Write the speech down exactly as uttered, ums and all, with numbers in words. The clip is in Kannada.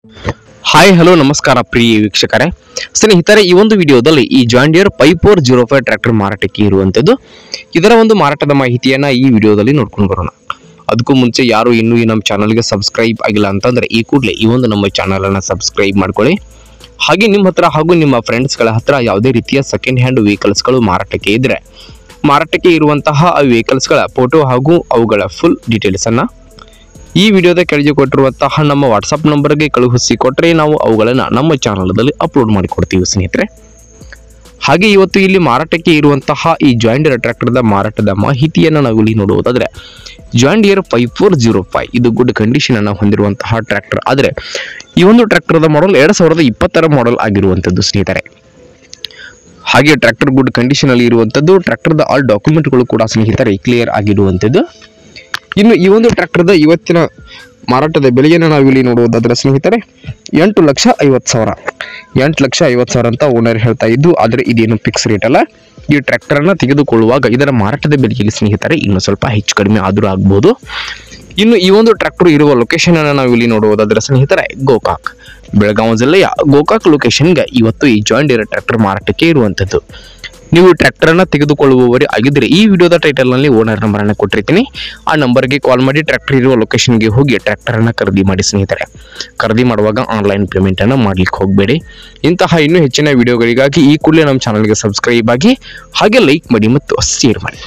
ಹಾಯ್ ಹಲೋ ನಮಸ್ಕಾರ ಪ್ರಿಯ ವೀಕ್ಷಕರೇ ಸ್ನೇಹಿತರೆ, ಈ ಒಂದು ವಿಡಿಯೋದಲ್ಲಿ ಈ John Deere five four zero five tractor ಮಾರಾಟಕ್ಕೆ ಇರುವಂತದ್ದು. ಇದರ ಒಂದು ಮಾರಾಟದ ಮಾಹಿತಿಯನ್ನ ಈ ವಿಡಿಯೋದಲ್ಲಿ ನೋಡ್ಕೊಂಡು ಬರೋಣ. ಅದಕ್ಕೂ ಮುಂಚೆ ಯಾರು ಇನ್ನೂ ಈ ನಮ್ಮ ಚಾನಲ್ಗೆ ಸಬ್ಸ್ಕ್ರೈಬ್ ಆಗಿಲ್ಲ ಅಂತಂದ್ರೆ ಈ ಕೂಡಲೇ ಈ ಒಂದು ನಮ್ಮ ಚಾನಲ್ ಅನ್ನ ಸಬ್ಸ್ಕ್ರೈಬ್ ಮಾಡ್ಕೊಳ್ಳಿ. ಹಾಗೆ ನಿಮ್ಮ ಹತ್ರ ಹಾಗೂ ನಿಮ್ಮ ಫ್ರೆಂಡ್ಸ್ಗಳ ಹತ್ರ ಯಾವುದೇ ರೀತಿಯ ಸೆಕೆಂಡ್ ಹ್ಯಾಂಡ್ ವೆಹಿಕಲ್ಸ್ಗಳು ಮಾರಾಟಕ್ಕೆ ಇದ್ರೆ ಮಾರಾಟಕ್ಕೆ ಇರುವಂತಹ ಆ ವೆಹಿಕಲ್ಸ್ಗಳ ಫೋಟೋ ಹಾಗೂ ಅವುಗಳ ಫುಲ್ ಡೀಟೇಲ್ಸ್ ಅನ್ನ ಈ ವಿಡಿಯೋದ ಕೆಳಗೆ ಕೊಟ್ಟಿರುವಂತಹ ನಮ್ಮ ವಾಟ್ಸಪ್ ನಂಬರ್ಗೆ ಕಳುಹಿಸಿ ಕೊಟ್ಟರೆ ನಾವು ಅವುಗಳನ್ನು ನಮ್ಮ ಚಾನಲ್ದಲ್ಲಿ ಅಪ್ಲೋಡ್ ಮಾಡಿಕೊಡ್ತೀವಿ ಸ್ನೇಹಿತರೆ. ಹಾಗೆ ಇವತ್ತು ಇಲ್ಲಿ ಮಾರಾಟಕ್ಕೆ ಇರುವಂತಹ ಈ ಜಾನ್ ಡಿಯರ್ ಟ್ರ್ಯಾಕ್ಟರ್ದ ಮಾರಾಟದ ಮಾಹಿತಿಯನ್ನು ನಾವು ಇಲ್ಲಿ ನೋಡುವುದಾದ್ರೆ, John Deere five four zero five ಇದು ಗುಡ್ ಕಂಡೀಷನ್ ಅನ್ನು ಹೊಂದಿರುವಂತಹ ಟ್ರ್ಯಾಕ್ಟರ್. ಆದರೆ ಈ ಒಂದು ಟ್ರ್ಯಾಕ್ಟರ್ದ ಮಾಡಲ್ ಎರಡ್ ಸಾವಿರದ ಇಪ್ಪತ್ತರ ಮಾಡಲ್ ಆಗಿರುವಂತದ್ದು ಸ್ನೇಹಿತರೆ. ಹಾಗೆ ಟ್ರ್ಯಾಕ್ಟರ್ ಗುಡ್ ಕಂಡೀಷನ್ ಅಲ್ಲಿ ಇರುವಂತದ್ದು. ಟ್ರ್ಯಾಕ್ಟರ್ದ ಆಲ್ ಡಾಕ್ಯುಮೆಂಟ್ಗಳು ಕೂಡ ಸ್ನೇಹಿತರೆ ಕ್ಲಿಯರ್ ಆಗಿರುವಂತದ್ದು. ಇನ್ನು ಈ ಒಂದು ಟ್ರ್ಯಾಕ್ಟರ್ದ ಇವತ್ತಿನ ಮಾರಾಟದ ಬೆಲೆಯನ್ನು ನಾವು ಇಲ್ಲಿ ನೋಡುವುದಾದ್ರೆ ಸ್ನೇಹಿತರೆ, ಎಂಟು ಲಕ್ಷ ಐವತ್ತು ಸಾವಿರ ಎಂಟು ಲಕ್ಷ ಐವತ್ತು ಸಾವಿರ ಅಂತ ಓನರ್ ಹೇಳ್ತಾ ಇದ್ದು, ಆದರೆ ಇದೇನು ಫಿಕ್ಸ್ ರೇಟ್ ಅಲ್ಲ. ಈ ಟ್ರ್ಯಾಕ್ಟರ್ ಅನ್ನ ತೆಗೆದುಕೊಳ್ಳುವಾಗ ಇದರ ಮಾರಾಟದ ಬೆಲೆಯಲ್ಲಿ ಸ್ನೇಹಿತರೆ ಇನ್ನು ಸ್ವಲ್ಪ ಹೆಚ್ಚು ಕಡಿಮೆ ಆದರೂ ಆಗ್ಬೋದು. ಇನ್ನು ಈ ಒಂದು ಟ್ರ್ಯಾಕ್ಟರ್ ಇರುವ ಲೊಕೇಶನ್ ಅನ್ನು ನಾವು ಇಲ್ಲಿ ನೋಡುವುದಾದ್ರೆ ಸ್ನೇಹಿತರೆ, ಗೋಕಾಕ್ ಬೆಳಗಾವಿ ಜಿಲ್ಲೆಯ ಗೋಕಾಕ್ ಲೊಕೇಶನ್ಗೆ ಇವತ್ತು ಈ ಜಾನ್ ಡಿಯರ್ ಟ್ರ್ಯಾಕ್ಟರ್ ಮಾರಾಟಕ್ಕೆ ಇರುವಂತದ್ದು. ನೀವು ಟ್ರ್ಯಾಕ್ಟರ್ ಅನ್ನ ತೆಗೆದುಕೊಳ್ಳುವವರೇ ಆಗಿದ್ರೆ ಈ ವಿಡಿಯೋದ ಟೈಟಲ್ ನಲ್ಲಿ ಓನರ್ ನಂಬರ್ ಅನ್ನ ಕೊಟ್ಟಿರ್ತೀನಿ. ಆ ನಂಬರ್ಗೆ ಕಾಲ್ ಮಾಡಿ ಟ್ರ್ಯಾಕ್ಟರ್ ಇರುವ ಲೊಕೇಶನ್ಗೆ ಹೋಗಿ ಟ್ರ್ಯಾಕ್ಟರ್ ಅನ್ನ ಖರೀದಿ ಮಾಡಿ ಸ್ನೇಹಿತರೆ. ಖರೀದಿ ಮಾಡುವಾಗ ಆನ್ಲೈನ್ ಪೇಮೆಂಟ್ ಅನ್ನ ಮಾಡ್ಲಿಕ್ಕೆ ಹೋಗಬೇಡಿ. ಇಂತಹ ಇನ್ನೂ ಹೆಚ್ಚಿನ ವಿಡಿಯೋಗಳಿಗಾಗಿ ಈ ಕೂಡಲೇ ನಮ್ಮ ಚಾನಲ್ಗೆ ಸಬ್ಸ್ಕ್ರೈಬ್ ಆಗಿ ಹಾಗೆ ಲೈಕ್ ಮಾಡಿ ಮತ್ತು ಶೇರ್ ಮಾಡಿ.